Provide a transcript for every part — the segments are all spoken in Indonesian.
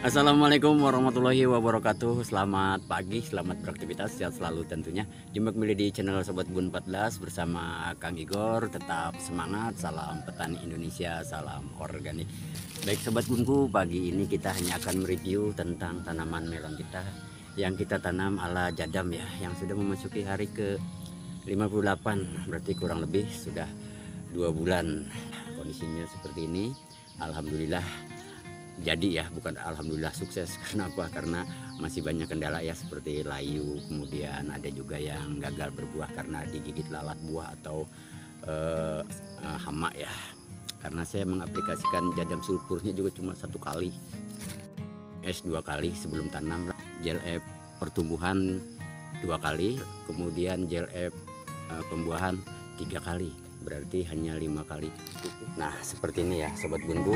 Assalamualaikum warahmatullahi wabarakatuh. Selamat pagi, selamat beraktivitas, sehat selalu tentunya. Jumpa kembali di channel Sobat Bun 14 bersama Kang Igor. Tetap semangat, salam petani Indonesia, salam organik. Baik Sobat Bunku, pagi ini kita hanya akan mereview tentang tanaman melon kita yang kita tanam ala jadam ya, yang sudah memasuki hari ke 58, berarti kurang lebih sudah 2 bulan. Kondisinya seperti ini, alhamdulillah. Jadi ya, bukan alhamdulillah sukses. Karena apa? Karena masih banyak kendala ya, seperti layu, kemudian ada juga yang gagal berbuah karena digigit lalat buah atau hama ya. Karena saya mengaplikasikan jadam sulfurnya juga cuma 1 kali, S 2 kali sebelum tanam, gel F pertumbuhan 2 kali, kemudian gel F pembuahan 3 kali, berarti hanya 5 kali. Nah seperti ini ya Sobat Bunku.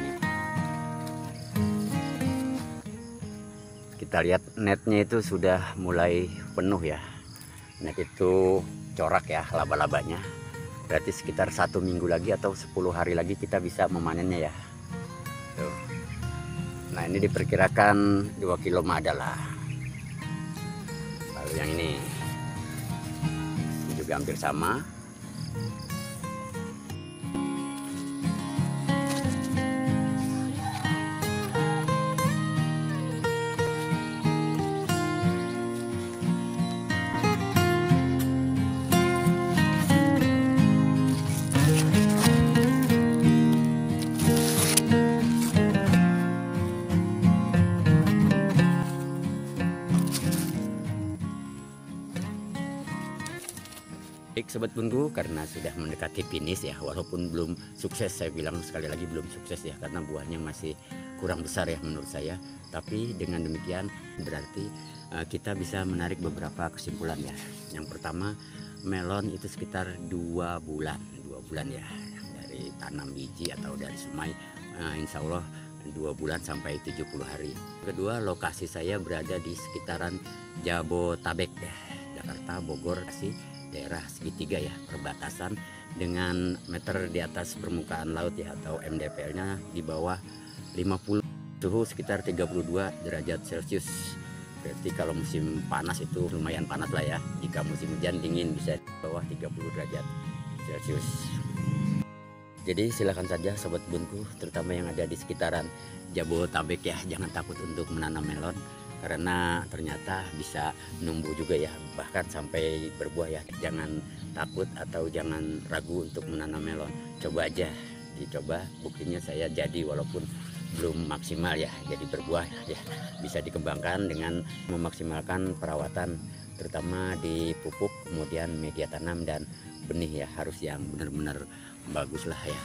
Kita lihat netnya itu sudah mulai penuh ya. Net itu corak ya laba-labanya. Berarti sekitar 1 minggu lagi atau 10 hari lagi kita bisa memanennya ya. Tuh. Nah ini diperkirakan 2 kilo adalah. Lalu yang ini juga hampir sama. Baik Sobat Bunku, karena sudah mendekati finish ya, walaupun belum sukses, saya bilang sekali lagi belum sukses ya, karena buahnya masih kurang besar ya menurut saya. Tapi dengan demikian berarti kita bisa menarik beberapa kesimpulan ya. Yang pertama, melon itu sekitar 2 bulan ya, dari tanam biji atau dari semai, insya Allah 2 bulan sampai 70 hari. Kedua, lokasi saya berada di sekitaran Jabotabek ya, Jakarta, Bogor, Bekasi, daerah segitiga ya, perbatasan dengan meter di atas permukaan laut ya, atau MDPL-nya di bawah 50, suhu sekitar 32 derajat Celcius. Berarti kalau musim panas itu lumayan panas lah ya. Jika musim hujan dingin bisa di bawah 30 derajat Celcius. Jadi silakan saja Sobat Bunku, terutama yang ada di sekitaran Jabotabek ya, jangan takut untuk menanam melon. Karena ternyata bisa numbuh juga ya, bahkan sampai berbuah ya. Jangan takut atau jangan ragu untuk menanam melon. Coba aja, dicoba, buktinya saya jadi walaupun belum maksimal ya, jadi berbuah ya. Bisa dikembangkan dengan memaksimalkan perawatan, terutama di pupuk, kemudian media tanam dan benih ya, harus yang benar-benar bagus lah ya.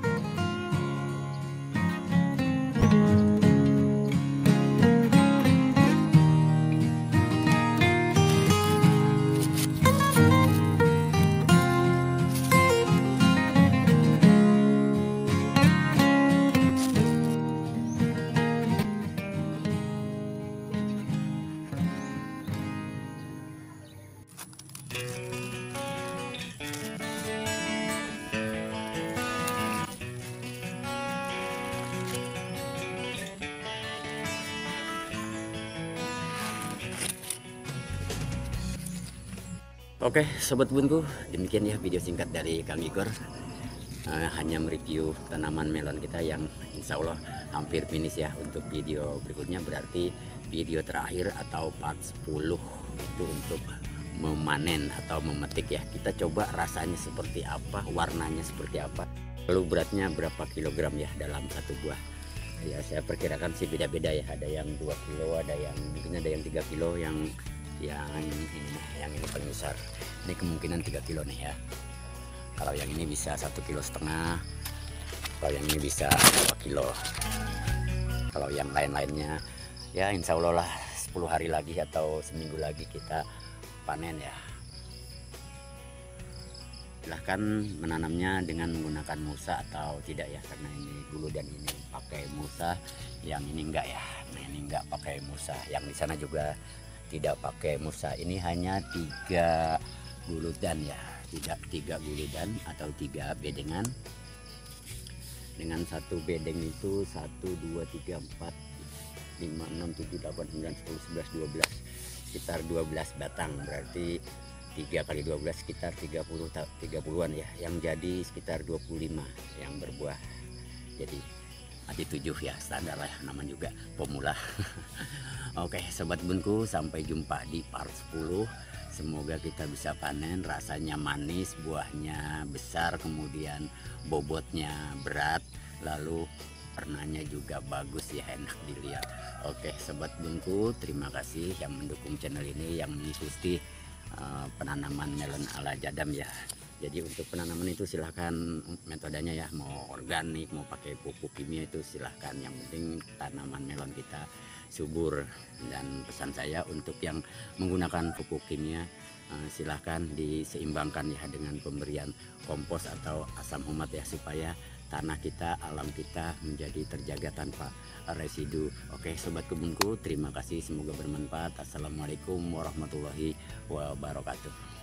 Oke Sobat Bunku, demikian ya video singkat dari Kang Igor. Hanya mereview tanaman melon kita yang insya Allah hampir finish ya. Untuk video berikutnya berarti video terakhir atau part 10 itu untuk memanen atau memetik ya. Kita coba rasanya seperti apa, warnanya seperti apa, lalu beratnya berapa kilogram ya dalam 1 buah ya. Saya perkirakan sih beda-beda ya, ada yang 2 kilo, ada yang mungkin ada yang 3 kilo, yang ini paling besar. Ini kemungkinan 3 kilo nih ya. Kalau yang ini bisa 1,5 kilo, kalau yang ini bisa 2 kilo. Kalau yang lain-lainnya ya insya Allah lah 10 hari lagi atau seminggu lagi kita panen ya. Silahkan menanamnya dengan menggunakan mulsa atau tidak ya, karena ini dulu dan ini pakai mulsa, yang ini enggak ya. Nah ini enggak pakai mulsa, yang di sana juga tidak pakai mulsa. Ini hanya 3 guludan ya, tidak 3 guludan atau 3 bedengan. Dengan 1 bedeng itu 1, 2, 3, 4, 5, 6, 7, 8, 9, 10, 11, 12, sekitar 12 batang, berarti 3 kali 12 sekitar 30-an ya, yang jadi sekitar 25 yang berbuah. Jadi ada 7 ya, standar lah, namanya juga pemula. Oke sobat kebunku, sampai jumpa di part 10. Semoga kita bisa panen, rasanya manis, buahnya besar, kemudian bobotnya berat, lalu warnanya juga bagus ya, enak dilihat. Oke sobat kebunku, terima kasih yang mendukung channel ini, yang mengikuti penanaman melon ala Jadam ya. Jadi untuk penanaman itu silahkan metodenya ya, mau organik mau pakai pupuk kimia itu silahkan, yang penting tanaman melon kita subur. Dan pesan saya untuk yang menggunakan pupuk kimia, silahkan diseimbangkan ya dengan pemberian kompos atau asam humat ya, supaya tanah kita, alam kita menjadi terjaga tanpa residu. Oke sobat kebunku, terima kasih, semoga bermanfaat. Assalamualaikum warahmatullahi wabarakatuh.